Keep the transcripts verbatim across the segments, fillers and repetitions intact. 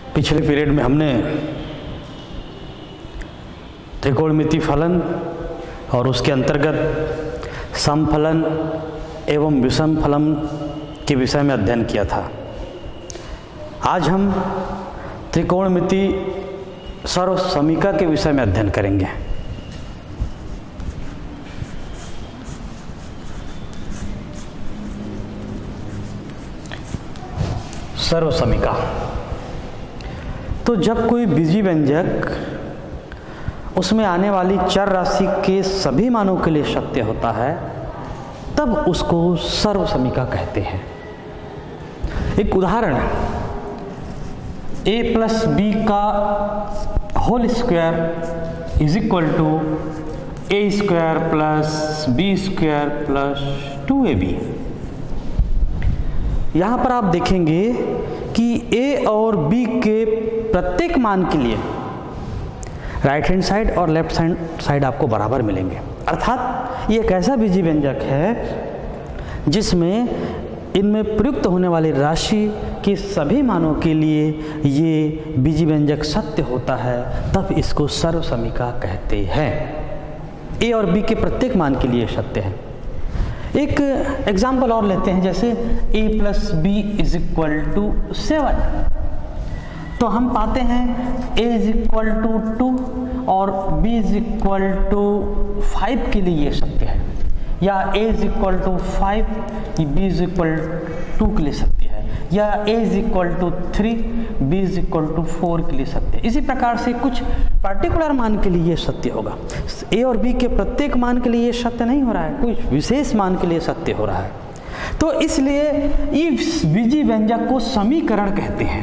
पिछले पीरियड में हमने त्रिकोणमिति फलन और उसके अंतर्गत समफलन एवं विषम फलन के विषय में अध्ययन किया था। आज हम त्रिकोणमिति सर्वसमीका के विषय में अध्ययन करेंगे। सर्वसमीका। तो जब कोई बीजीय व्यंजक उसमें आने वाली चर राशि के सभी मानों के लिए सत्य होता है तब उसको सर्वसमीका कहते हैं। एक उदाहरण, a प्लस बी का whole square is equal to A square plus B square plus two A B. यहाँ पर आप देखेंगे कि a और b के प्रत्येक मान के लिए राइट हैंड साइड और लेफ्ट हैंड साइड आपको बराबर मिलेंगे। अर्थात ये एक ऐसा बीजीय व्यंजक है जिसमें इनमें प्रयुक्त होने वाली राशि के सभी मानों के लिए ये बीजीय व्यंजक सत्य होता है, तब इसको सर्वसमीका कहते हैं। a और b के प्रत्येक मान के लिए सत्य है। एक एग्जाम्पल और लेते हैं, जैसे a plus B is equal to seven. तो हम पाते हैं a is equal to two और b is equal to five के लिए ये सत्य है, या a is equal to five b is equal to के लिए सत्य है, या a is equal to three b is equal to four के लिए सत्य है। इसी प्रकार से कुछ पर्टिकुलर मान के लिए ये सत्य होगा। a और b के प्रत्येक मान के लिए ये सत्य नहीं हो रहा है, कुछ विशेष मान के लिए सत्य हो रहा है। तो इसलिए इस बीजीय व्यंजक को समीकरण कहते हैं।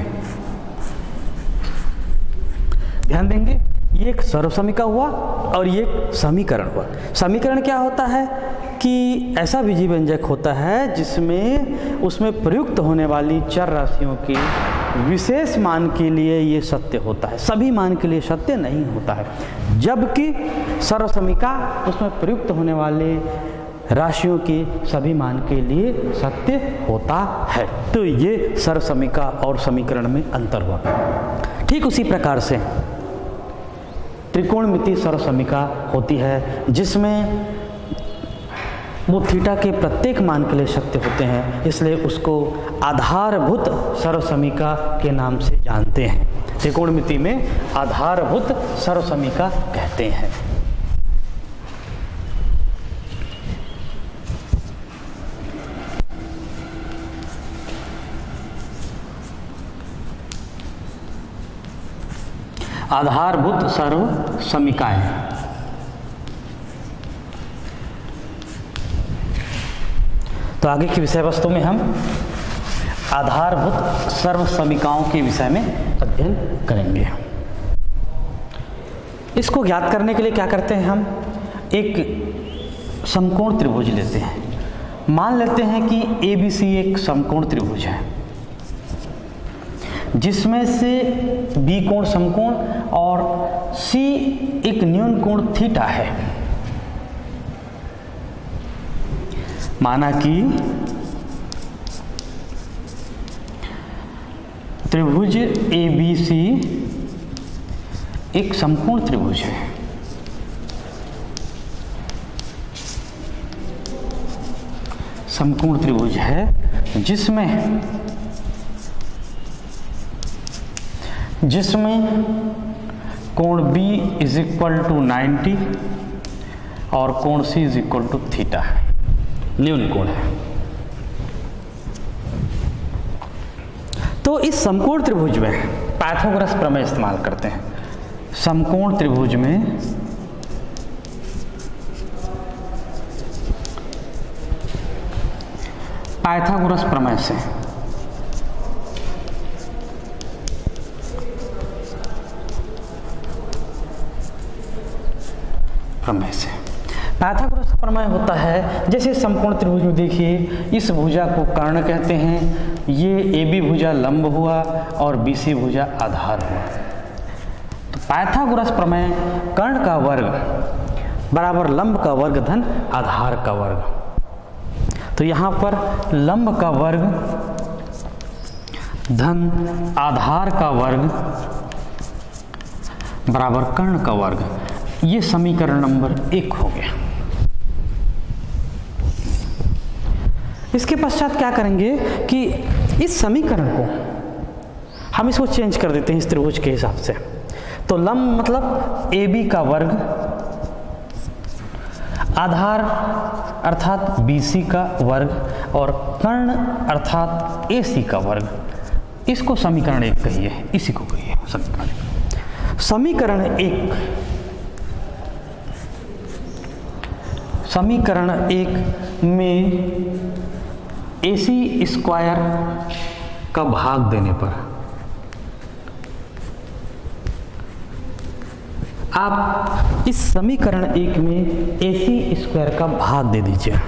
ध्यान देंगे, ये एक सर्वसमीका हुआ और ये एक समीकरण हुआ। समीकरण क्या होता है कि ऐसा बीजीय व्यंजक होता है जिसमें उसमें प्रयुक्त होने वाली चर राशियों के विशेष मान के लिए ये सत्य होता है, सभी मान के लिए सत्य नहीं होता है। जबकि सर्वसमीका उसमें प्रयुक्त होने वाले राशियों के सभी मान के लिए सत्य होता है। तो ये सर्वसमीका और समीकरण में अंतर हुआ। ठीक उसी प्रकार से त्रिकोणमिति सर्वसमीका होती है जिसमें वो थीटा के प्रत्येक मान के लिए सत्य होते हैं, इसलिए उसको आधारभूत सर्वसमीका के नाम से जानते हैं। त्रिकोणमिति में आधारभूत सर्वसमीका कहते हैं। आधारभूत सर्वसमीकाएं। तो आगे की विषय वस्तु में हम आधारभूत सर्वसमीकाओं के विषय में अध्ययन करेंगे। इसको ज्ञात करने के लिए क्या करते हैं, हम एक समकोण त्रिभुज लेते हैं। मान लेते हैं कि ए बी सी एक समकोण त्रिभुज है जिसमें से बी कोण समकोण और सी एक न्यून कोण थीटा है। माना कि त्रिभुज ए बी सी एक समकोण त्रिभुज है। समकोण त्रिभुज है जिसमें जिसमें कोण B is equal to ninety और कोण C is equal to theta है, न्यून कोण है। तो इस समकोण त्रिभुज में पाइथागोरस प्रमेय इस्तेमाल करते हैं। समकोण त्रिभुज में पाइथागोरस प्रमेय से प्रमेय से पाइथागोरस प्रमेय होता है, जैसे समकोण त्रिभुज में देखिए, इस भुजा को कर्ण कहते हैं, ये ए बी भुजा लंब हुआ और बी सी भुजा आधार हुआ। तो पाइथागोरस प्रमेय कर्ण का वर्ग बराबर लंब का वर्ग धन आधार का वर्ग। तो यहाँ पर लंब का वर्ग धन आधार का वर्ग बराबर कर्ण का वर्ग, ये समीकरण नंबर एक हो गया। इसके पश्चात क्या करेंगे कि इस समीकरण को हम इसको चेंज कर देते हैं इस त्रिभुज के हिसाब से। तो लंब मतलब ए बी का वर्ग, आधार अर्थात बी सी का वर्ग, और कर्ण अर्थात ए सी का वर्ग। इसको समीकरण एक कहिए, इसी को कहिए समीकरण एक। समीकरण एक समीकरण एक में ए सी स्क्वायर का भाग देने पर आप इस समीकरण एक में ए सी स्क्वायर का भाग दे दीजिए,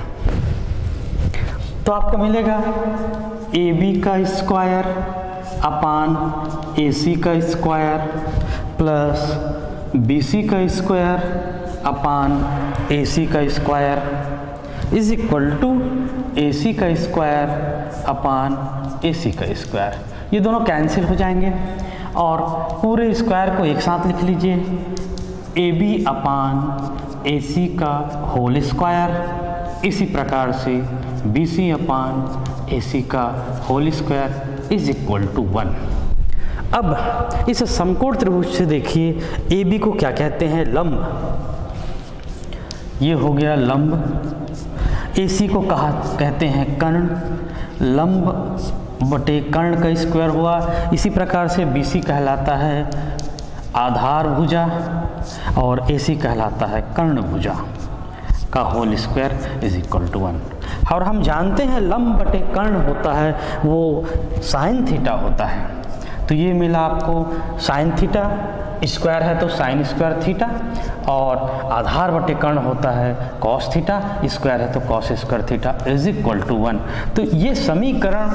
तो आपको मिलेगा ए बी का स्क्वायर अपान ए सी का स्क्वायर प्लस बी सी का स्क्वायर अपान ए सी का square is equal to A C का स्क्वायर अपान ए सी का स्क्वायर। ये दोनों कैंसिल हो जाएंगे और पूरे स्क्वायर को एक साथ लिख लीजिए, A B upon A C का होल स्क्वायर, इसी प्रकार से B C upon A C का whole square is equal to one. अब इस समकोण त्रिभुज से देखिए ए बी को क्या कहते हैं, लंब। ये हो गया लंब। ए सी को कहा कहते हैं कर्ण। लंब बटे कर्ण का स्क्वायर हुआ। इसी प्रकार से बी सी कहलाता है आधार भुजा और ए सी कहलाता है कर्ण भुजा का whole square is equal to one. और हम जानते हैं लंब बटे कर्ण होता है वो साइन थीटा होता है, तो ये मिला आपको साइन थीटा, स्क्वायर है तो साइन स्क्वायर थीटा, और आधार बटे कर्ण होता है कॉस थीटा, स्क्वायर है तो cos square theta is equal to one. तो ये समीकरण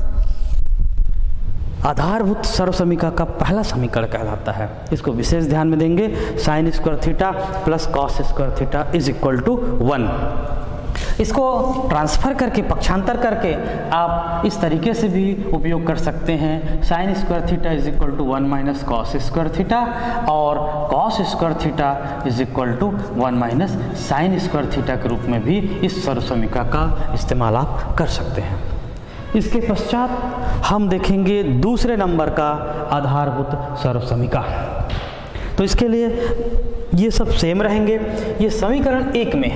आधारभूत सर्वसमीका का पहला समीकरण कहलाता है। इसको विशेष ध्यान में देंगे, sine square theta plus cos square theta is equal to one. इसको ट्रांसफर करके, पक्षांतर करके आप इस तरीके से भी उपयोग कर सकते हैं, sine square theta is equal to one minus cos square theta, और cos square theta is equal to one minus sine square theta के रूप में भी इस सर्वसमीका का इस्तेमाल आप कर सकते हैं। इसके पश्चात हम देखेंगे दूसरे नंबर का आधारभूत सर्वसमीका। तो इसके लिए ये सब सेम रहेंगे। ये समीकरण एक में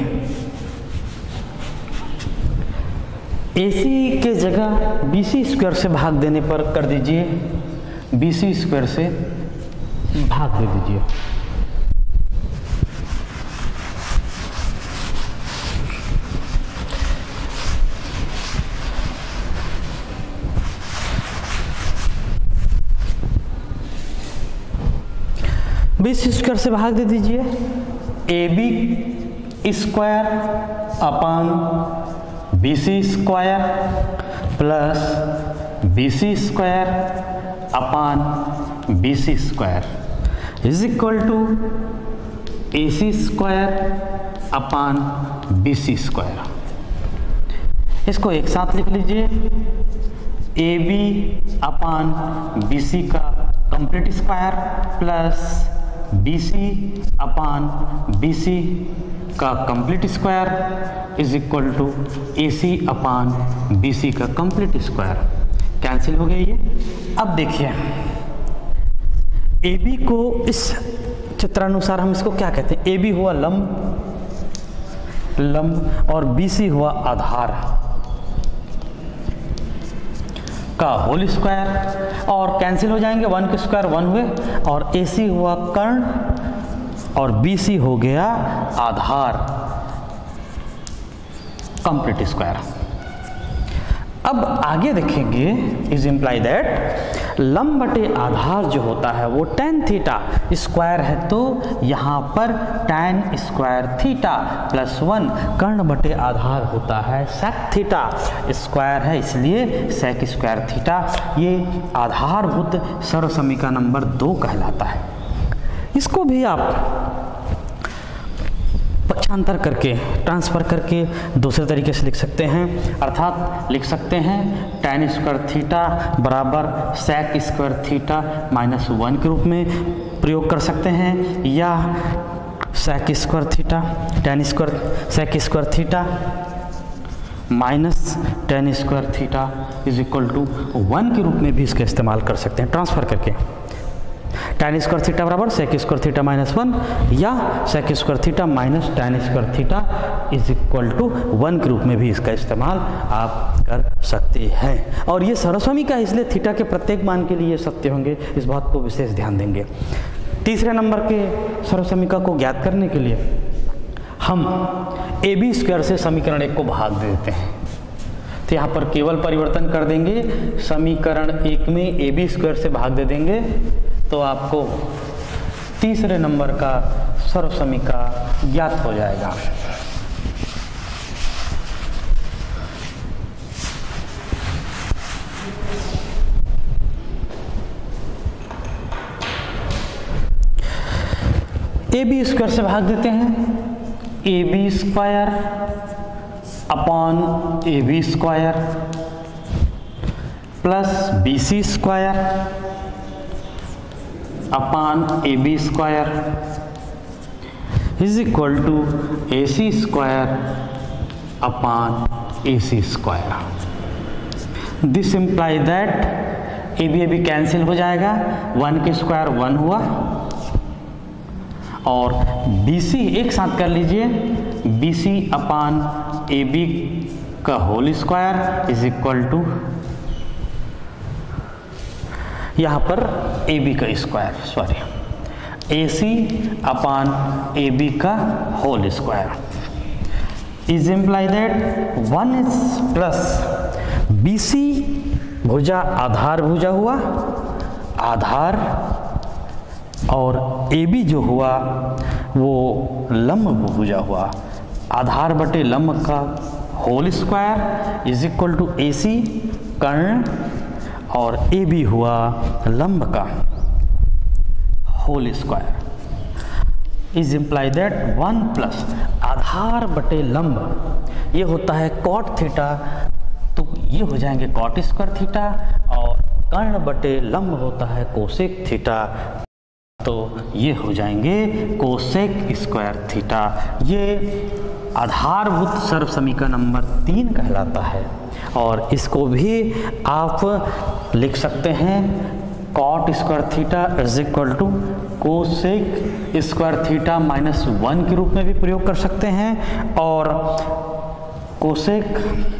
ए सी के जगह बी सी स्क्वायर से भाग देने पर कर दीजिए, बी सी स्क्वायर से भाग दे दीजिए। बी सी स्क्वायर से भाग दे दीजिए, A B square upon B C square plus B C square upon B C square is equal to A C square upon B C square. इसको एक साथ लिख लीजिए, A B upon B C का complete square plus B C upon B C का complete square is equal to A C upon B C का complete square. Cancel हो गया ये। अब देखिए ए बी को इस चित्रानुसार हम इसको क्या कहते हैं, ए बी हुआ लंब लंब और बी सी हुआ आधार का होल स्क्वायर, और कैंसिल हो जाएंगे, वन के स्क्वायर वन हुए, और ए सी हुआ कर्ण और बी सी हो गया आधार कंप्लीट स्क्वायर। अब आगे देखेंगे, इज इम्प्लाई दैट लंब बटे आधार जो होता है वो tan थीटा स्क्वायर है, तो यहाँ पर tan square theta plus one, कर्ण बटे आधार होता है sec थीटा स्क्वायर है, इसलिए sec स्क्वायर थीटा। ये आधारभूत सर्वसमीका नंबर दो कहलाता है। इसको भी आप पक्षांतर करके, ट्रांसफ़र करके दूसरे तरीके से लिख सकते हैं। अर्थात लिख सकते हैं tan स्क्वायर थीटा बराबर sec square theta minus one के रूप में प्रयोग कर सकते हैं, या sec square theta tan square sec square theta minus tan square theta is equal to one के रूप में भी इसका इस्तेमाल कर सकते हैं ट्रांसफ़र करके। tan स्क्वायर थीटा बराबर sec square theta minus one, या sec square theta minus tan square theta is equal to one के रूप में भी इसका इस्तेमाल आप कर सकते हैं। और ये सर्वसमीका है, इसलिए थीटा के प्रत्येक मान के लिए सत्य होंगे, इस बात को विशेष ध्यान देंगे। तीसरे नंबर के सर्वसमीका को ज्ञात करने के लिए हम ए बी स्क्वायर से समीकरण एक को भाग दे देते हैं। तो यहाँ पर केवल परिवर्तन कर देंगे, समीकरण एक में ए बी स्क्वायर से भाग दे देंगे, तो आपको तीसरे नंबर का सर्वसमीका ज्ञात हो जाएगा। ए बी स्क्वायर से भाग देते हैं, A B square upon A B square plus B C square upon A B square is equal to A C square upon A C square. This implies that A B A B cancel हो जाएगा, one के square one हुआ, और B C एक साथ कर लीजिए, B C upon A B का whole square is equal to यहाँ पर ए बी का square, sorry A C upon A B का whole square is implies that one is plus B C भुजा आधार भुजा हुआ, आधार, और ए बी जो हुआ वो लंब भुजा हुआ, आधार बटे लंब का whole square is equal to A C कर्ण, और ए बी हुआ लंब का whole square is implies that one plus आधार बटे लंब, ये होता है कॉट थीटा, तो ये हो जाएंगे कॉट स्क्वायर थीटा, और कर्ण बटे लंब होता है कोसेक थीटा, तो ये हो जाएंगे कोसेक स्क्वायर थीटा। ये आधारभूत सर्वसमीका नंबर तीन कहलाता है, और इसको भी आप लिख सकते हैं cot square theta is equal to cosec square theta minus one के रूप में भी प्रयोग कर सकते हैं, और cosec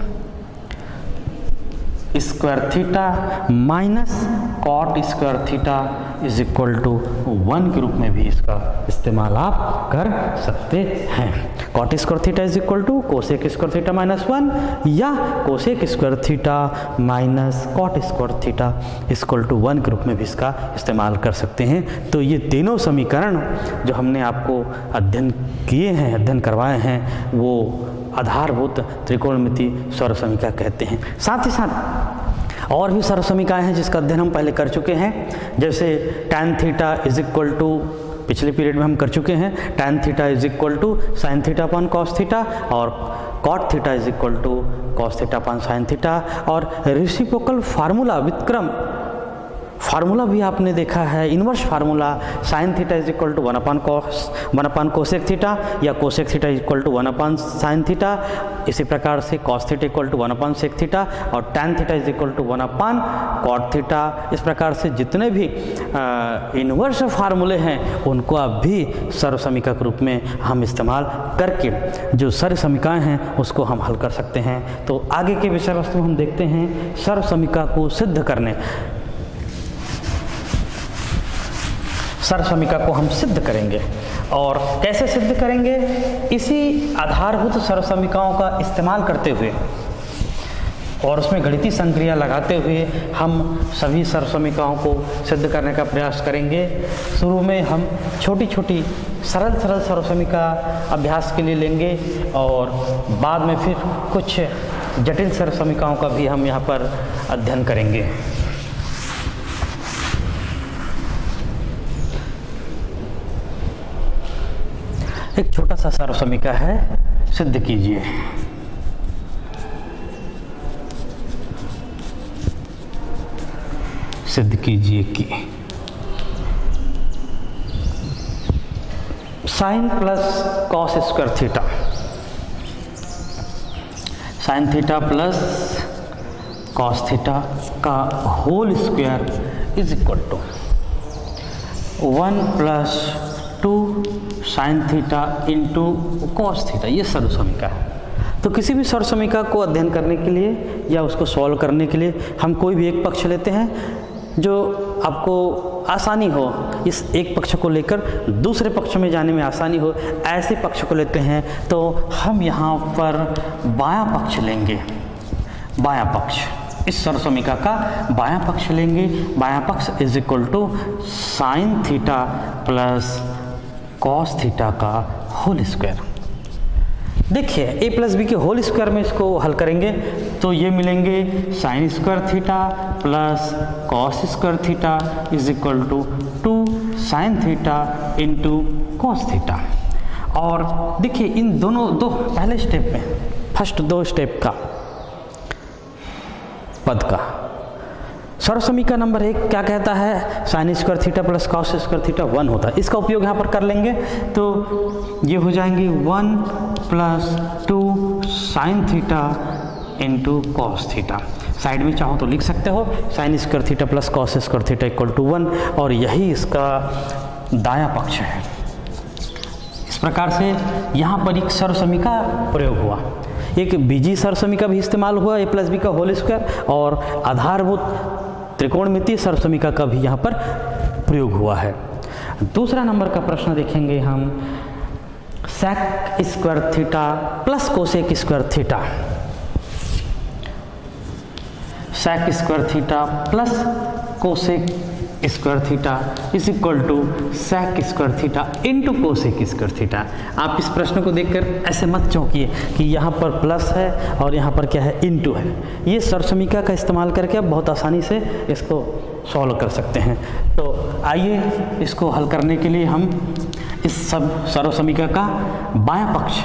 square theta minus cot square theta is equal to one के रूप में भी इसका इस्तेमाल आप कर सकते हैं। Cot square theta is equal to cosec square theta minus one, या cosec square theta minus cot square theta equal to one के रूप में भी इसका इस्तेमाल कर सकते हैं। तो ये तीनों समीकरण जो हमने आपको अध्ययन किए हैं, अध्ययन करवाए हैं, वो आधारभूत त्रिकोणमिति सर्वसमीका कहते हैं। साथ ही साथ और भी सर्वसमीकाएं हैं जिसका अध्ययन हम पहले कर चुके हैं, जैसे tan theta is equal to, पिछले पीरियड में हम कर चुके हैं, tan theta is equal to sine theta upon cos theta, और cot theta is equal to cos theta upon sine theta, और रेसिप्रोकल फार्मूला व्युत्क्रम फार्मूला भी आपने देखा है, inverse formula sine theta is equal to one upon cos one upon cosec theta, या cosec theta is equal to one upon sine theta, इसी प्रकार से cos theta equal to one upon sec theta, और tan theta is equal to one upon cot theta. इस प्रकार से जितने भी इन्वर्स फार्मूले हैं उनको आप भी सर्वसमीका के रूप में हम इस्तेमाल करके जो सर्वसमीकाएँ हैं उसको हम हल कर सकते हैं। तो आगे के विषय वस्तु हम देखते हैं सर्वसमीका को सिद्ध करने, सर्वसमीका को हम सिद्ध करेंगे, और कैसे सिद्ध करेंगे, इसी आधारभूत सर्वसमीकाओं का इस्तेमाल करते हुए और उसमें गणितीय संक्रिया लगाते हुए हम सभी सर्वसमीकाओं को सिद्ध करने का प्रयास करेंगे। शुरू में हम छोटी छोटी सरल सरल सर्वसमीका अभ्यास के लिए लेंगे, और बाद में फिर कुछ जटिल सर्वसमीकाओं का भी हम यहाँ पर अध्ययन करेंगे। एक छोटा सा सर्वसमीका है, सिद्ध कीजिए। सिद्ध कीजिए कि sine plus cos square theta, sine theta plus cos theta का whole square is equal to one plus two sine theta into cos theta. ये सर्वसमीका है। तो किसी भी सर्वसमीका को अध्ययन करने के लिए या उसको सॉल्व करने के लिए हम कोई भी एक पक्ष लेते हैं जो आपको आसानी हो, इस एक पक्ष को लेकर दूसरे पक्ष में जाने में आसानी हो, ऐसे पक्ष को लेते हैं। तो हम यहाँ पर बायां पक्ष लेंगे, बायां पक्ष, इस सर्वसमीका का बायां पक्ष लेंगे। बायां पक्ष is equal to sine theta plus cos theta का होल स्क्वायर। देखिए ए प्लस बी के होल स्क्वायर में इसको हल करेंगे तो ये मिलेंगे sine square theta plus cos square theta is equal to two sine theta into cos theta. और देखिए इन दोनों दो पहले स्टेप में, फर्स्ट दो स्टेप का पद का सर्वसमीका नंबर एक क्या कहता है, sine square theta plus cos square theta one होता है। इसका उपयोग यहाँ पर कर लेंगे तो ये हो जाएंगे one plus two sine theta into cos theta. Side में चाहो तो लिख सकते हो sine square theta plus cos square theta equal to one, और यही इसका दायां पक्ष है। इस प्रकार से यहाँ पर एक सर्वसमीका प्रयोग हुआ, एक बीजी सर्वसमीका भी इस्तेमाल हुआ, ए प्लस बी का होल स्क्वायर, और आधारभूत त्रिकोणमितीय सर्वसमीका का भी यहाँ पर प्रयोग हुआ है। दूसरा नंबर का प्रश्न देखेंगे हम, sec square theta plus cosec square theta, sec square theta plus cosec square theta is equal to sec square theta into cosec square theta. आप इस प्रश्न को देखकर ऐसे मत चौंकिए कि यहाँ पर प्लस है और यहाँ पर क्या है, इंटू है। ये सर्वसमीका का इस्तेमाल करके आप बहुत आसानी से इसको सॉल्व कर सकते हैं। तो आइए इसको हल करने के लिए हम इस सब सर्वसमीका का बायां पक्ष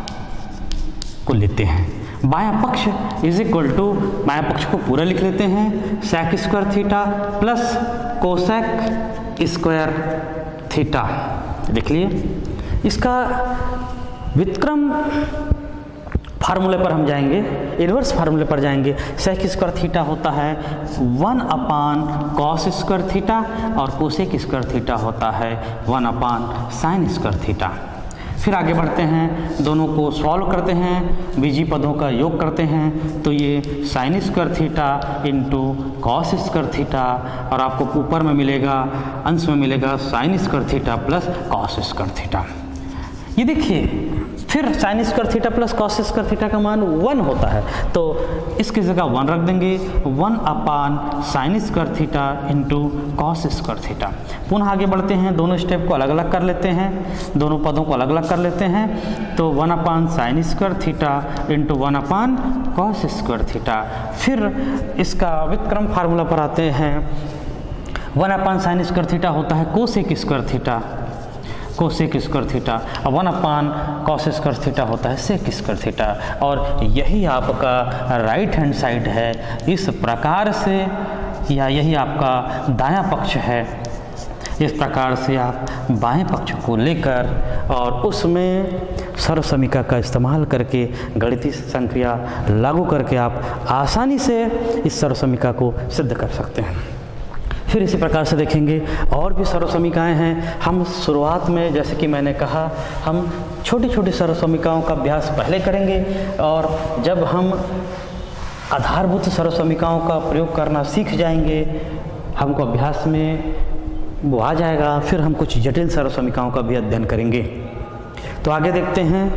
को लेते हैं। बायां पक्ष इज इक्वल टू, बायां पक्ष को पूरा लिख लेते हैं, sec square theta plus cosec square theta. देख लिए इसका व्युत्क्रम फार्मूले पर हम जाएंगे, इन्वर्स फार्मूले पर जाएंगे। सेक स्क्वायर थीटा होता है one upon cos square theta और कोसेक स्क्वायर थीटा होता है one upon sine square theta. फिर आगे बढ़ते हैं, दोनों को सॉल्व करते हैं, बीजी पदों का योग करते हैं तो ये sine square theta into cos square theta, और आपको ऊपर में मिलेगा, अंश में मिलेगा sine square theta plus cos square theta. ये देखिए फिर sine square theta plus cos square theta का मान वन होता है तो इसकी जगह वन रख देंगे, one upon sine square theta into cos square theta. पुनः आगे बढ़ते हैं, दोनों स्टेप को अलग अलग कर लेते हैं, दोनों पदों को अलग अलग कर लेते हैं। तो one upon sine square theta into one upon cos square theta. फिर इसका व्युत्क्रम फार्मूला पर आते हैं, one upon sine square theta होता है cosec square theta, cosec square theta, और one upon cos square theta होता है सेक स्क्वायर थीटा। और यही आपका राइट हैंड साइड है। इस प्रकार से, या यही आपका दायां पक्ष है। इस प्रकार से आप बाएं पक्ष को लेकर और उसमें सर्वसमीका का इस्तेमाल करके, गणितीय संक्रिया लागू करके आप आसानी से इस सर्वसमीका को सिद्ध कर सकते हैं। फिर इसी प्रकार से देखेंगे और भी सर्वसमीकाएँ हैं। हम शुरुआत में, जैसे कि मैंने कहा, हम छोटी छोटी सर्वसमीकाओं का अभ्यास पहले करेंगे, और जब हम आधारभूत सर्वसमीकाओं का प्रयोग करना सीख जाएंगे, हमको अभ्यास में वो आ जाएगा, फिर हम कुछ जटिल सर्वसमीकाओं का भी अध्ययन करेंगे। तो आगे देखते हैं,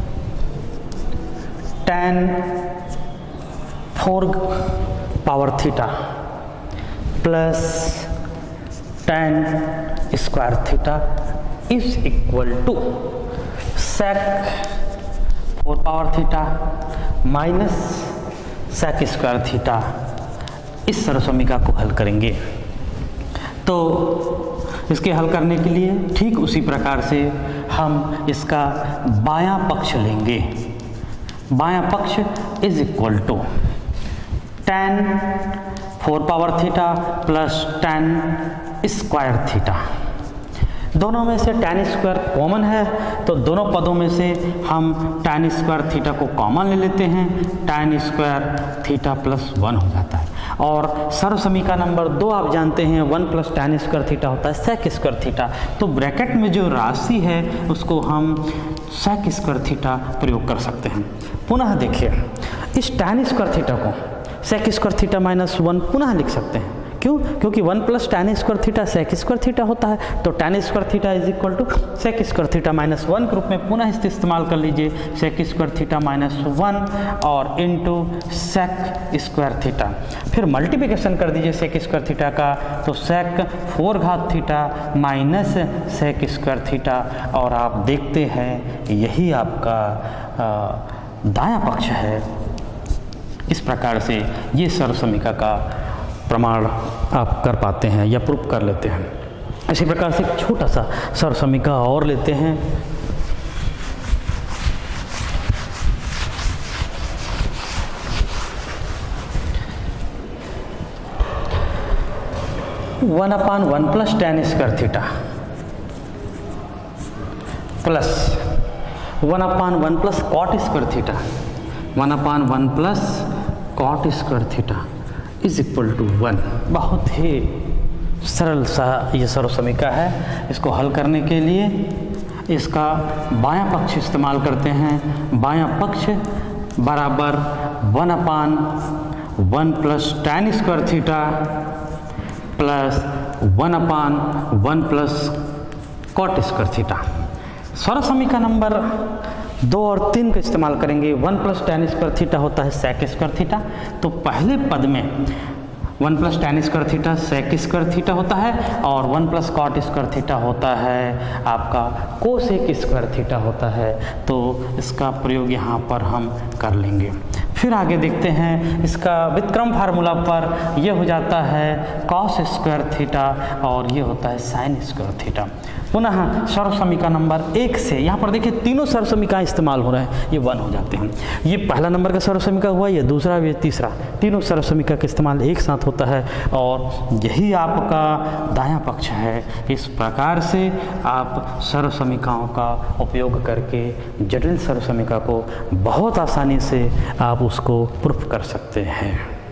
tan four power theta plus tan square theta is equal to sec four power theta minus sec square theta. इस सर्वसमीका को हल करेंगे। तो इसके हल करने के लिए ठीक उसी प्रकार से हम इसका बायां पक्ष लेंगे। बायां पक्ष is equal to tan four power theta plus tan square theta. दोनों में से टेन स्क्वायर कॉमन है, तो दोनों पदों में से हम टेन स्क्वायर थीटा को कॉमन ले लेते हैं। Tan square theta plus one हो जाता है। और सर्व समीकरण नंबर दो आप जानते हैं, one plus tan square theta होता है सेक स्क्वायर थीटा। तो ब्रैकेट में जो राशि है उसको हम सेक स्क्वायर थीटा प्रयोग कर सकते हैं। पुनः देखिए, इस टेन स्क्वायर थीटा को sec square theta minus one पुनः लिख सकते हैं। क्यों? क्योंकि one plus tan square theta sec square theta होता है, तो tan square theta is equal to sec square theta minus one के रूप में पुनः इससे इस्तेमाल कर लीजिए। Sec square theta minus one और इंटू सेक स्क्वायर थीटा, फिर मल्टीप्लिकेशन कर दीजिए सेक स्क्वायर थीटा का, तो सेक फोर घात theta minus sec square theta. और आप देखते हैं यही आपका दायां पक्ष है। इस प्रकार से ये सर्व समीकरण का प्रमाण आप कर पाते हैं या प्रूफ कर लेते हैं। इसी प्रकार से एक छोटा सा सर्व समीकरण और लेते हैं। One upon one plus tan square theta plus one upon one plus cot square theta, one upon one plus cot square theta is equal to one. बहुत ही सरल सा ये सर्व समीकरण है। इसको हल करने के लिए इसका बायां पक्ष इस्तेमाल करते हैं। बायां पक्ष बराबर one upon one plus tan square theta plus one upon one plus cot square theta. सर्व समीकरण नंबर दो और तीन का इस्तेमाल करेंगे। One plus tan square theta होता है सेक स्क्वायर थीटा, तो पहले पद में one plus tan square theta sec square theta होता है और one plus cot square theta होता है आपका कोसेक स्क्वायर थीटा होता है। तो इसका प्रयोग यहाँ पर हम कर लेंगे। फिर आगे देखते हैं, इसका व्युत्क्रम फार्मूला पर यह हो जाता है कॉस स्क्वायर थीटा और ये होता है साइन स्क्वायर थीटा। पुनः सर्व समीकरण नंबर एक से यहाँ पर देखिए तीनों सर्व समीकरण इस्तेमाल हो रहे हैं, ये वन हो जाते हैं। ये पहला नंबर का सर्व समीकरण हुआ, ये दूसरा, ये तीसरा, तीनों सर्व समीकरण का इस्तेमाल एक साथ होता है और यही आपका दायां पक्ष है। इस प्रकार से आप सर्व समीकरणों का उपयोग करके जटिल सर्व समीकरण को बहुत आसानी से आप उसको प्रूफ कर सकते हैं।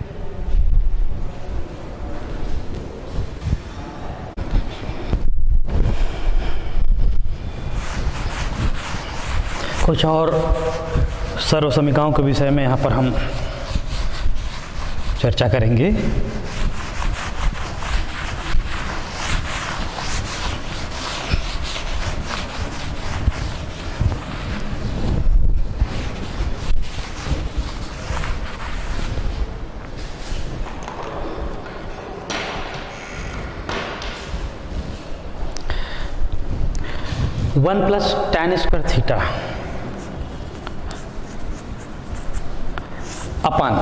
कुछ और सर्व समीकरणों के विषय में यहाँ पर हम चर्चा करेंगे। One plus tan square theta upon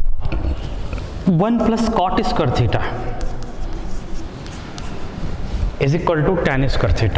one plus cot square theta is equal to tan square theta.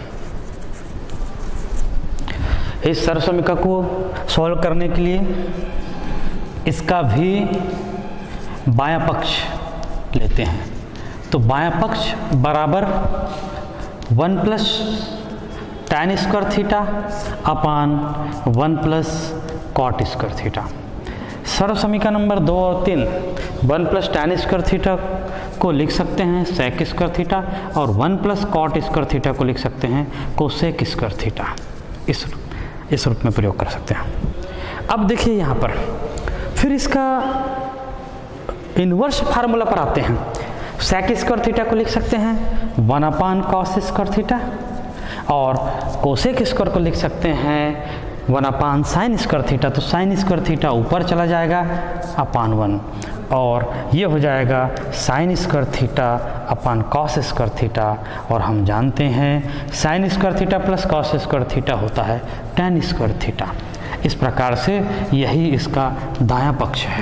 इस सर्व समीकरण को सॉल्व करने के लिए इसका भी बायां पक्ष लेते हैं, तो बायां पक्ष बराबर one plus tan square theta upon one plus cot square theta. सर्व समीकरण नंबर दो और तीन one plus tan square theta को लिख सकते हैं सेक स्क्वायर थीटा और one plus cot square theta को लिख सकते हैं कोसेक स्क्वायर थीटा। इस इस रूप में प्रयोग कर सकते हैं। अब देखिए यहाँ पर फिर इसका इन्वर्स फार्मूला पर आते हैं। सेक स्क्वायर थीटा को लिख सकते हैं one upon cos square theta और कोसेक स्क्वायर को लिख सकते हैं one upon sine square theta. तो साइन स्क्वायर थीटा ऊपर चला जाएगा अपान वन और ये हो जाएगा sine square theta upon cos square theta. और हम जानते हैं sine square theta plus cos square theta होता है टेन स्क्वायर थीटा। इस प्रकार से यही इसका दायां पक्ष है।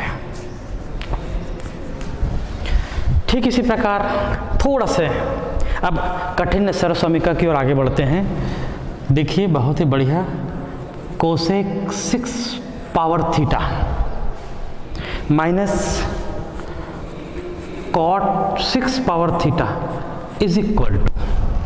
ठीक इसी प्रकार थोड़ा से अब कठिन सर्व समीकरण की ओर आगे बढ़ते हैं। देखिए बहुत ही बढ़िया, cosec six power theta minus cot six power theta is equal to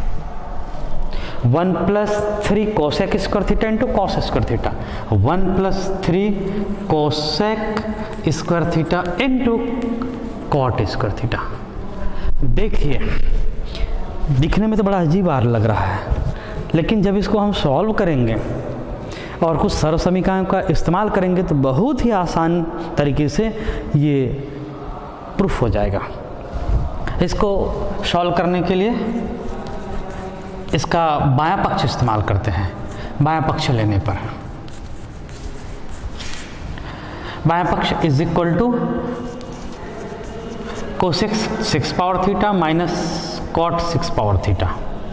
one plus three cosec square theta into cos square theta, one plus three cosec square theta into cot square theta. देखिए दिखने में तो बड़ा अजीब are लग रहा है, लेकिन जब इसको हम सॉल्व करेंगे और कुछ सरल समीकरणों का इस्तेमाल करेंगे तो बहुत ही आसान तरीके से ये प्रूफ हो जाएगा। इसको सॉल्व करने के लिए इसका बायां पक्ष इस्तेमाल करते हैं। बायां पक्ष लेने पर बायां पक्ष is equal to cosec six power theta minus cot six power theta.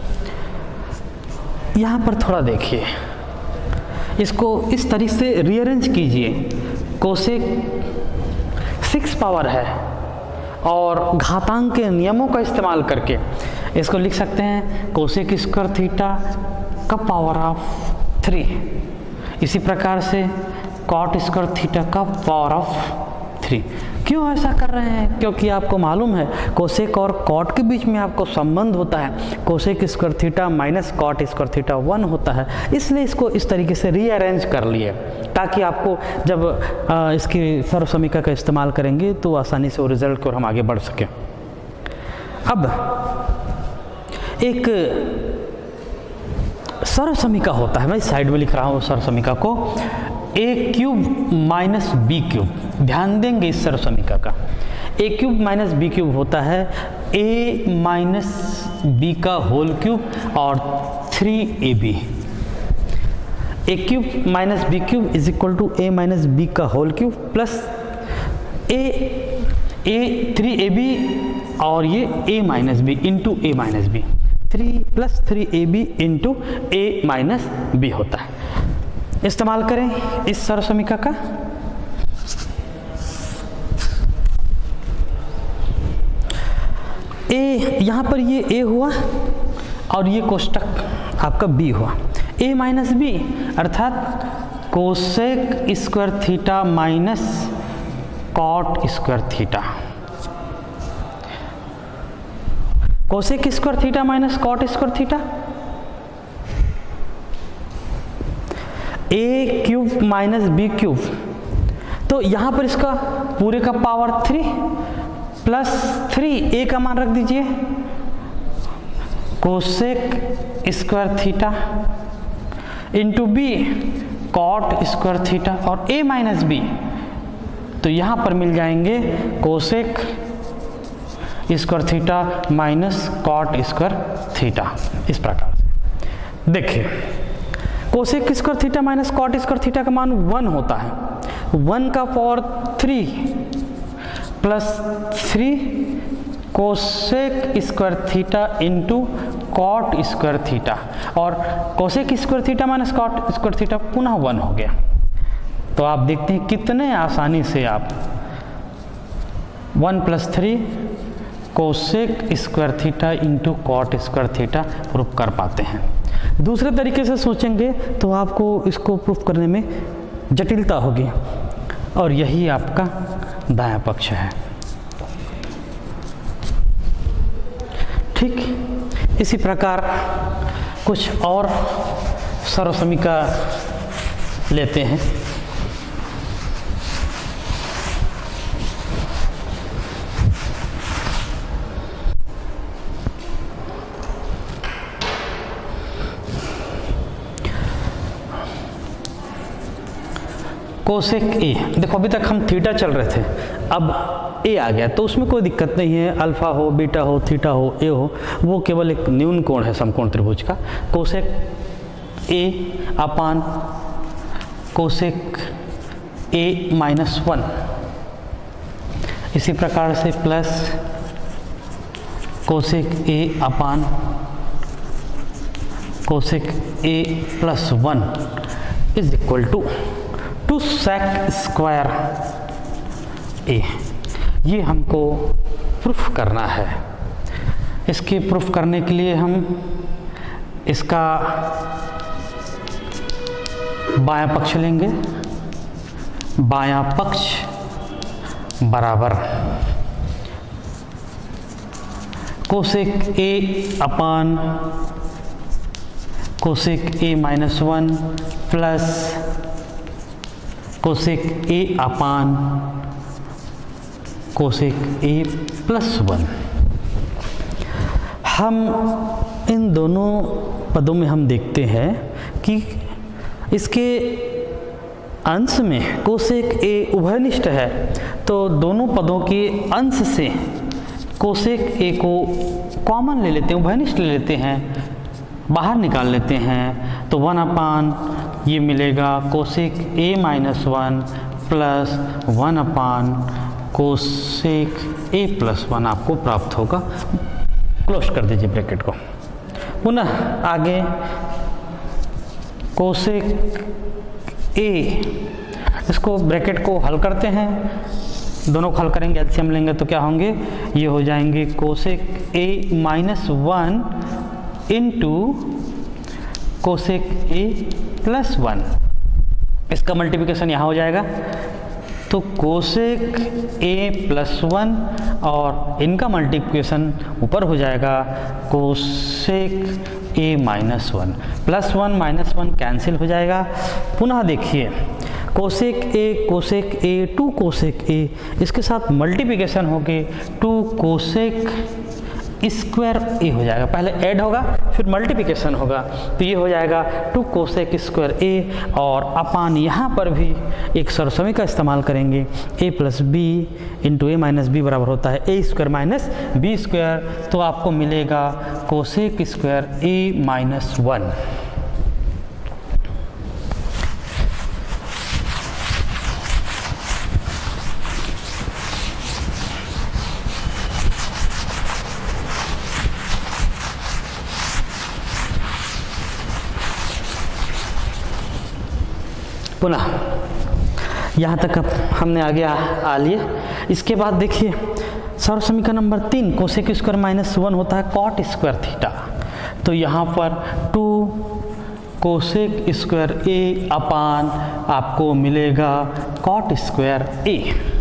यहाँ पर थोड़ा देखिए, इसको इस तरीके से रीअरेंज कीजिए। कोसेक सिक्स पावर है और घातांक के नियमों का इस्तेमाल करके इसको लिख सकते हैं कोसेक स्क्वायर थीटा का पावर ऑफ थ्री। इसी प्रकार से कॉट स्क्वायर थीटा का पावर ऑफ थ्री। क्यों ऐसा कर रहे हैं? क्योंकि आपको मालूम है कोसेक और कॉट के बीच में आपको संबंध होता है, cosec square theta minus cot square theta one होता है। इसलिए इसको इस तरीके से रीअरेंज कर लिए ताकि आपको जब आ, इसकी सर्व समीकरण का इस्तेमाल करेंगे तो आसानी से वो रिजल्ट की ओर हम आगे बढ़ सकें। अब एक सर्व समीकरण होता है, मैं साइड में लिख रहा हूँ सर्व समीकरण को, A cube minus B cube. ध्यान देंगे इस सर्व समीकरण का, A cube minus B cube होता है ए माइनस बी का होल क्यूब और three A B. A cube minus B cube is equal to A minus B का whole cube plus A A three A B और ये A minus B into A minus B. Three plus three A B into A minus B होता है। इस्तेमाल करें इस सर्व समीकरण का। ए यहाँ पर ये ए हुआ और ये कोष्टक आपका बी हुआ। ए माइनस बी अर्थात cosec square theta minus cot square theta. Cosec square theta minus cot square theta, A cube minus B cube. तो यहाँ पर इसका पूरे का power three plus three, A का मान रख दीजिए, cosec square theta into B cot square theta और ए माइनस बी। तो यहाँ पर मिल जाएंगे cosec square theta minus cot square theta. इस प्रकार से देखिए cosec square theta minus cot square theta का मान वन होता है। वन का power three plus three cosec square theta into cot square theta और cosec square theta minus cot square theta पुनः वन हो गया। तो आप देखते हैं कितने आसानी से आप one plus three cosec square theta into cot square theta proof कर पाते हैं। दूसरे तरीके से सोचेंगे तो आपको इसको प्रूफ करने में जटिलता होगी और यही आपका दायां पक्ष है। ठीक इसी प्रकार कुछ और सर्व समीकरण लेते हैं। कोसेक ए, देखो अभी तक हम थीटा चल रहे थे, अब ए आ गया तो उसमें कोई दिक्कत नहीं है। अल्फा हो, बीटा हो, थीटा हो, ए हो, वो केवल एक न्यून कोण है समकोण त्रिभुज का। Cosec A upon cosec A minus one, इसी प्रकार से plus cosec A upon cosec A plus one is equal to two sec square A. ये हमको प्रूफ करना है। इसके प्रूफ करने के लिए हम इसका बायां पक्ष लेंगे, बायां पक्ष बराबर cosec A upon cosec A minus one plus cosec A upon cosec A plus one. हम इन दोनों पदों में हम देखते हैं कि इसके अंश में कोसेक ए उभयनिष्ठ है, तो दोनों पदों के अंश से कोसेक ए को कॉमन ले लेते हैं, उभयनिष्ठ ले लेते हैं, बाहर निकाल लेते हैं। तो वन अपान ये मिलेगा cosec A minus one plus one upon cosec A plus one आपको प्राप्त होगा। क्लोज कर दीजिए ब्रैकेट को। पुनः आगे कोसेक ए, इसको ब्रैकेट को हल करते हैं, दोनों को हल करेंगे, एलसीएम लेंगे तो क्या होंगे, ये हो जाएंगे cosec A minus one into cosec A plus one. इसका मल्टीप्लिकेशन यहाँ हो जाएगा, तो कोसेक ए प्लस वन और इनका मल्टीप्लिकेशन ऊपर हो जाएगा cosec A minus one. Plus one minus one cancel हो जाएगा। पुनः देखिए cosec A cosec A two cosec A, इसके साथ मल्टीप्लिकेशन होके टू कोसेक स्क्वायर ए हो जाएगा। पहले ऐड होगा फिर मल्टीप्लिकेशन होगा, तो ये हो जाएगा टू कोसेक स्क्वायर ए, और अपान यहाँ पर भी एक सरसमी का इस्तेमाल करेंगे, A plus B into A minus B बराबर होता है A square minus B square. तो आपको मिलेगा cosec square A minus one. पुनः यहाँ तक अब हमने आगे आ, आ लिए। इसके बाद देखिए सर्व समीकरण नंबर तीन, कोसेक स्क्वायर माइनस वन होता है कॉट स्क्वायर थीटा, तो यहाँ पर two cosec square A upon आपको मिलेगा कॉट स्क्वायर ए।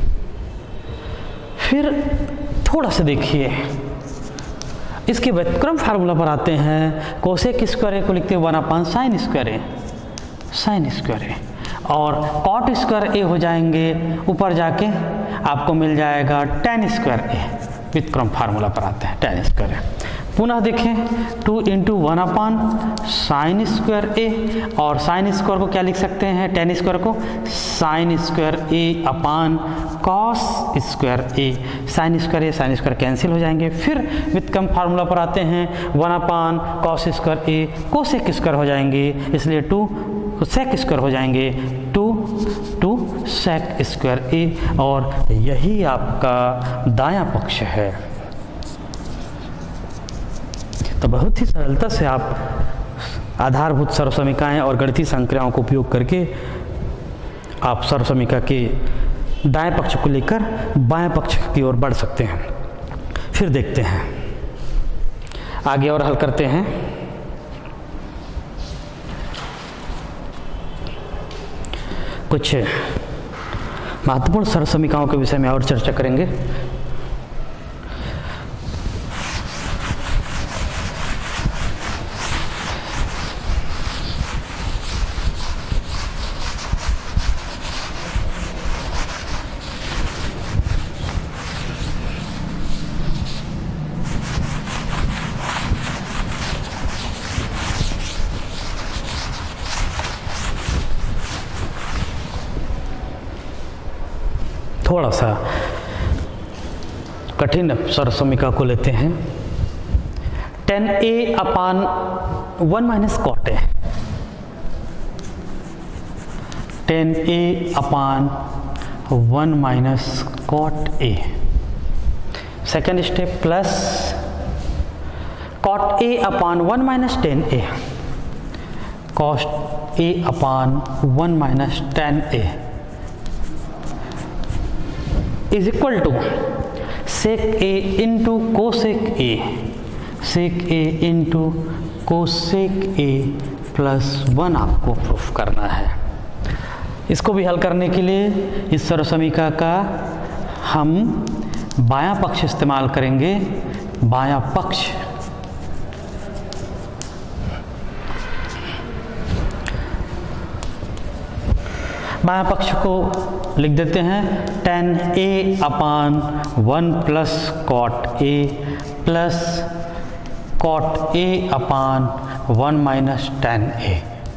फिर थोड़ा सा देखिए इसके व्युत्क्रम फार्मूला पर आते हैं। कोसेक स्क्वायर ए को लिखते हैं one upon sine square A, sine square A, और कॉट स्क्वायर ए हो जाएंगे ऊपर जाके आपको मिल जाएगा टेन स्क्वायर ए। व्युत्क्रम फार्मूला पर आते हैं टेन स्क्वायर ए। पुनः देखें two into one upon sine square A, और साइन स्क्वायर को क्या लिख सकते हैं, टेन स्क्वायर को sine square A upon cos square A. Sine square A sine square cancel हो जाएंगे। फिर व्युत्क्रम फार्मूला पर आते हैं, one upon cos square A cosec square हो जाएंगे, इसलिए टू सेक स्क्वायर हो जाएंगे, two two sec square A, और यही आपका दायां पक्ष है। तो बहुत ही सरलता से आप आधारभूत सर्वसमीकाएं और गणितीय संक्रियाओं को उपयोग करके आप सर्वसमीका के दाएं पक्ष को लेकर बाएं पक्ष की ओर बढ़ सकते हैं। फिर देखते हैं आगे और हल करते हैं। कुछ महत्वपूर्ण सर्वसमीकाओं के विषय में और चर्चा करेंगे। थोड़ा सा कठिन सर्वसमीका को लेते हैं। Tan A upon one minus cot A, tan A upon one minus cot A. Second step plus cot A upon one minus tan A, cot A upon one minus tan A is equal to sec A into cosec A, sec A into cosec A plus one आपको proof करना है। इसको भी हल करने के लिए इस सर्वसमीका का हम बायां पक्ष इस्तेमाल करेंगे। बायां पक्ष बायां पक्ष को लिख देते हैं tan A upon one plus cot A plus cot A upon one minus tan A.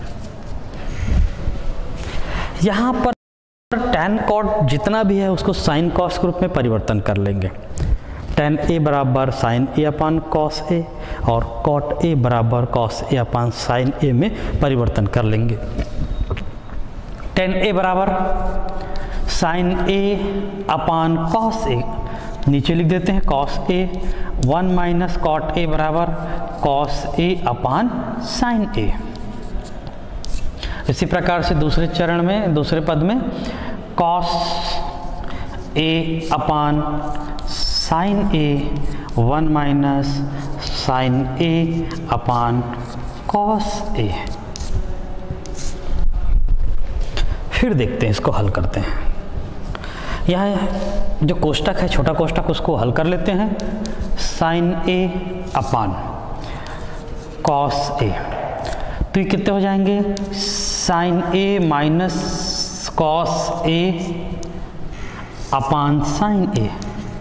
यहाँ पर टेन कॉट जितना भी है उसको साइन कॉस के रूप में परिवर्तन कर लेंगे। टेन ए बराबर sign A upon cos A और कॉट ए बराबर कॉस ए अपान साइन ए में परिवर्तन कर लेंगे। टेन ए बराबर साइन ए अपान कॉस ए, नीचे लिख देते हैं cos A, one minus cot A बराबर cos A upon sine A. इसी प्रकार से दूसरे चरण में, दूसरे पद में cos A upon sine A, one minus sine A upon cos A. फिर देखते हैं, इसको हल करते हैं। यहाँ जो कोष्टक है, छोटा कोष्टक, उसको हल कर लेते हैं। साइन ए अपान कॉस ए, तो ये कितने हो जाएंगे? Sine A minus cos A upon sine A.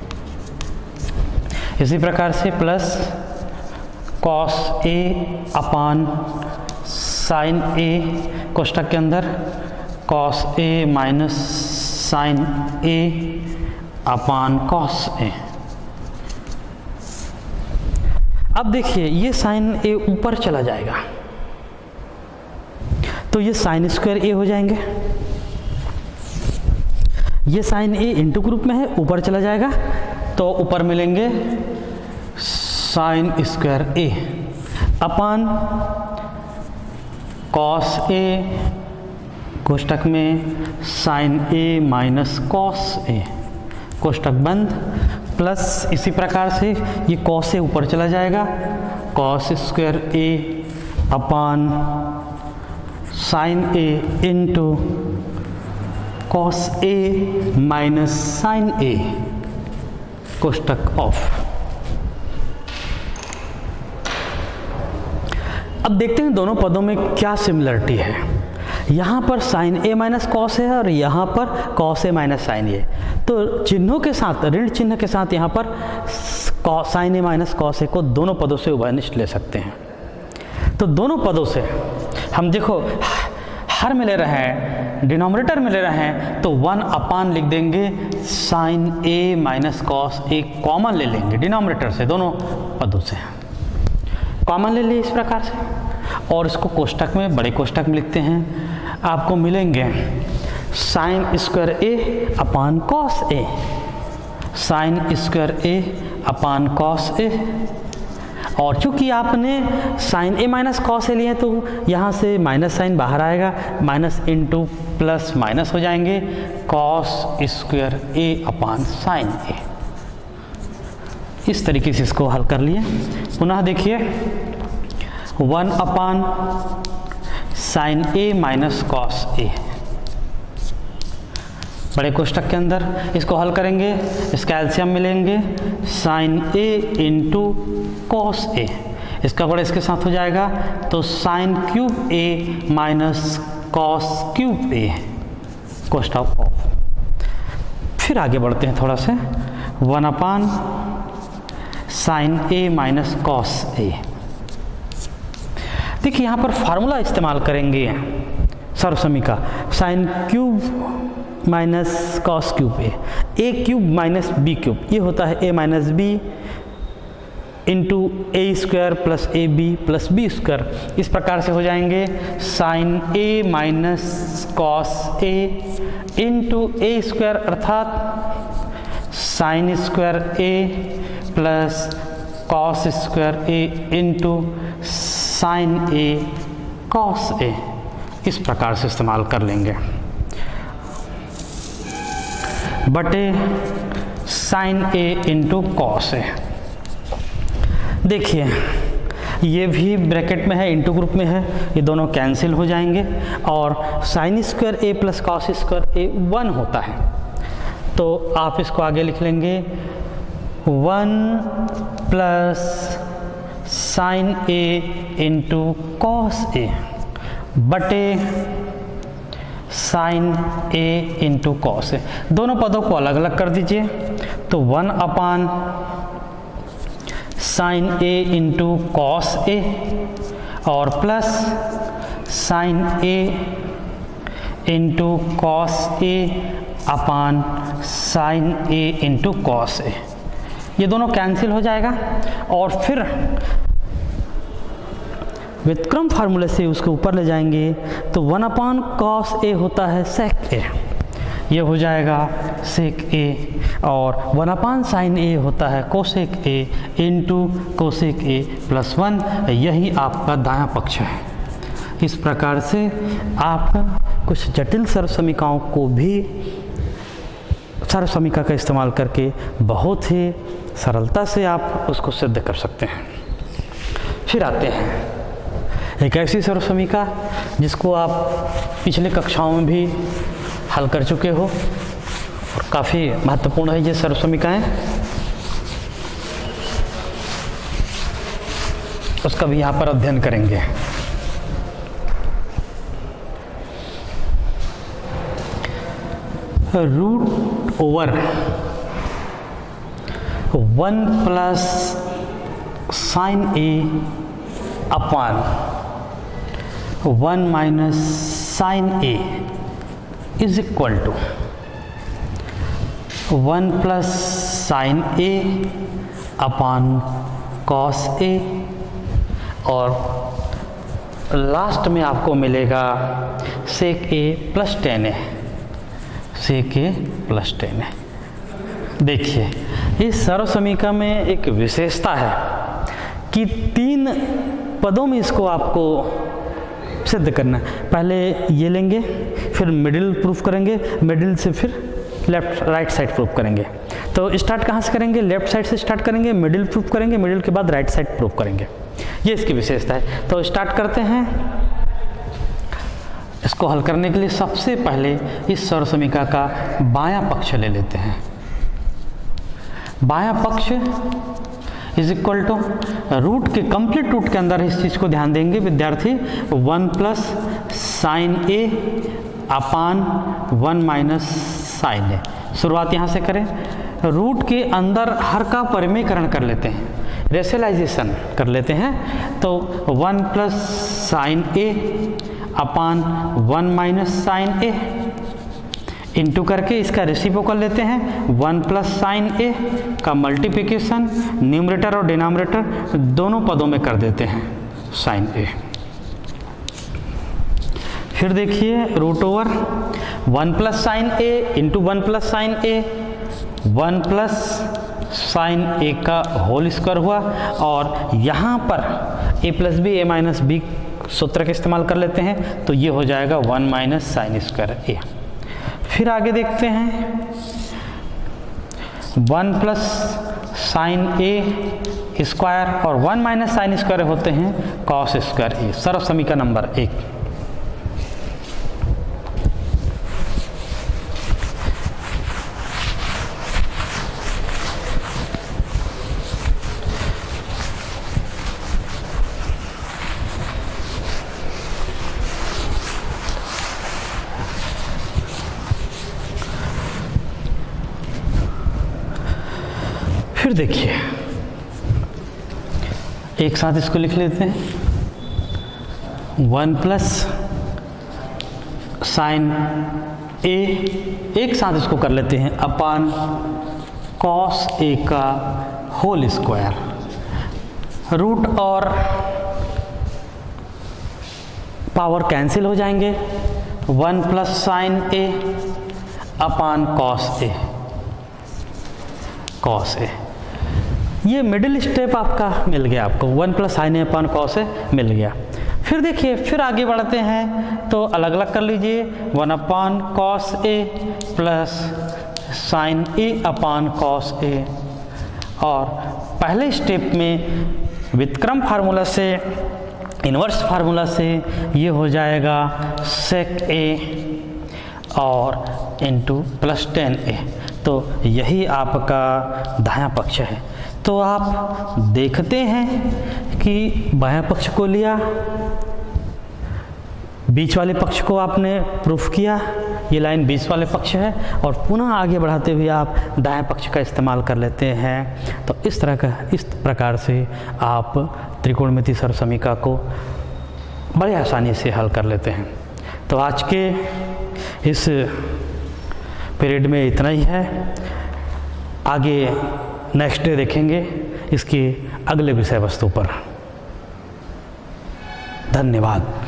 इसी प्रकार से plus cos A upon sine A, कोष्टक के अंदर cos A minus sine A upon cos A. अब देखिए ये साइन ए ऊपर चला जाएगा तो ये साइन स्क्वायर ए हो जाएंगे। ये साइन ए इंटू ग्रुप में है, ऊपर चला जाएगा तो ऊपर मिलेंगे sine square A upon cos A, कोष्टक में sine A minus cos A, कोष्टक बंद, प्लस इसी प्रकार से ये कॉस ए ऊपर चला जाएगा, cos square A upon sine A into cos A minus sine A, कोष्टक ऑफ। अब देखते हैं दोनों पदों में क्या सिमिलरिटी है। यहाँ पर साइन ए माइनस कॉस है और यहाँ पर cos A minus sine A, तो चिन्हों के साथ, ऋण चिन्ह के साथ यहाँ पर sine A minus cos A को दोनों पदों से उभयनिष्ठ ले सकते हैं। तो दोनों पदों से हम देखो हर में ले रहे हैं, डिनोमिनेटर में ले रहे हैं, तो वन अपान लिख देंगे sine A minus cos A, common ले लेंगे डिनोमिनेटर से, दोनों पदों से कॉमन ले लिए इस प्रकार से, और इसको कोष्टक में, बड़े कोष्टक में लिखते हैं। आपको मिलेंगे sine square A upon cos A, sine square A upon cos A, और चूंकि आपने sine A minus cos A लिए तो यहाँ से माइनस साइन बाहर आएगा, माइनस इंटू प्लस माइनस हो जाएंगे, cos square A upon sine A. इस तरीके से इसको हल कर लिए। पुनः देखिए one upon sine A minus cos A, बड़े कोष्टक के अंदर इसको हल करेंगे, इसका एलसीएम मिलेंगे sine A into cos A, इसका बड़ा इसके साथ हो जाएगा तो sine cube A minus cos cube A, कोष्टक ऑफ। फिर आगे बढ़ते हैं थोड़ा सा, one upon sine A minus cos A. देखिए यहाँ पर फार्मूला इस्तेमाल करेंगे सर्वसमीका, sine cube minus cos cube A, A cube minus B cube, ये होता है A minus B into A square plus A B plus B square. इस प्रकार से हो जाएंगे sine A minus cos A into A square, अर्थात sine square A plus cos square A into sine A cos A. इस प्रकार से इस्तेमाल कर लेंगे, बटे sine A into cos A. देखिए ये भी ब्रैकेट में है, इंटू ग्रुप में है, ये दोनों कैंसिल हो जाएंगे और sine square A plus cos square A one होता है। तो आप इसको आगे लिख लेंगे one plus sine A into cos A बटे sine A into cos A. दोनों पदों को अलग अलग कर दीजिए, तो one upon sine A into cos A और plus sine A into cos A upon sine A into cos A. ये दोनों कैंसिल हो जाएगा और फिर व्युत्क्रम फार्मूले से उसके ऊपर ले जाएंगे, तो वन अपान कॉस ए होता है सेक ए, ये हो जाएगा सेक ए, और वन अपान साइन ए होता है cosec A into cosec A plus one. यही आपका दायां पक्ष है। इस प्रकार से आप कुछ जटिल सर्वसमीकाओं को भी सर्वसमीका का इस्तेमाल करके बहुत ही सरलता से आप उसको सिद्ध कर सकते हैं। फिर आते हैं एक ऐसी सर्वसमीका जिसको आप पिछले कक्षाओं में भी हल कर चुके हो और काफ़ी महत्वपूर्ण है ये सर्वसमीकाएं, उसका भी यहाँ पर अध्ययन करेंगे। Root over one plus sine A upon one minus sine A is equal to one plus sine A upon cos A, और लास्ट में आपको मिलेगा sec A plus tan A, sec A plus tan A. देखिए इस सर्वसमीका में एक विशेषता है कि तीन पदों में इसको आपको सिद्ध करना है। पहले ये लेंगे, फिर मिडिल प्रूफ करेंगे, मिडिल से फिर लेफ्ट राइट साइड प्रूफ करेंगे। तो स्टार्ट कहाँ से करेंगे? लेफ्ट साइड से स्टार्ट करेंगे, मिडिल प्रूफ करेंगे, मिडिल के बाद राइट साइड प्रूफ करेंगे। ये इसकी विशेषता है। तो स्टार्ट करते हैं। इसको हल करने के लिए सबसे पहले इस सर्वसमीका का बायां पक्ष ले लेते हैं। बायां पक्ष इज इक्वल टू रूट के कंप्लीट रूट के अंदर इस चीज़ को ध्यान देंगे विद्यार्थी, one plus sine A upon one minus sine A. शुरुआत यहाँ से करें, रूट के अंदर हर का परिमेयकरण कर लेते हैं, रेशनलाइजेशन कर लेते हैं। तो one plus sine A upon one minus sine A into करके इसका रेसिप्रोकल लेते हैं, वन प्लस साइन ए का मल्टीप्लिकेशन न्यूमरेटर और डिनोमिनेटर दोनों पदों में कर देते हैं साइन ए। फिर देखिए root over one plus sine A into one plus sine A, one plus sine A का होल स्क्वायर हुआ, और यहाँ पर A plus B A minus B सूत्र का इस्तेमाल कर लेते हैं, तो ये हो जाएगा one minus sine square A. फिर आगे देखते हैं one plus sine A square और वन माइनस साइन स्क्वायर होते हैं कॉस स्क्वायर ए। सर्वसमीका नंबर एक। फिर देखिए एक साथ इसको लिख लेते हैं, वन प्लस साइन ए, एक साथ इसको कर लेते हैं अपान कॉस ए का होल स्क्वायर। रूट और पावर कैंसिल हो जाएंगे, one plus sine A upon cos A, cos A. ये मिडिल स्टेप आपका मिल गया, आपको one plus sine A upon cos A मिल गया। फिर देखिए फिर आगे बढ़ते हैं, तो अलग अलग कर लीजिए, one upon cos A plus sine A upon cos A, और पहले स्टेप में व्युत्क्रम फार्मूला से, इन्वर्स फार्मूला से ये हो जाएगा सेक ए और इंटू प्लस टेन ए। तो यही आपका दायां पक्ष है। तो आप देखते हैं कि बायां पक्ष को लिया, बीच वाले पक्ष को आपने प्रूफ किया, ये लाइन बीच वाले पक्ष है, और पुनः आगे बढ़ाते हुए आप दाएं पक्ष का इस्तेमाल कर लेते हैं। तो इस तरह का इस प्रकार से आप त्रिकोणमिति सर्वसमीका को बड़े आसानी से हल कर लेते हैं। तो आज के इस पीरियड में इतना ही है। आगे नेक्स्ट डे देखेंगे इसके अगले विषय वस्तु पर। धन्यवाद।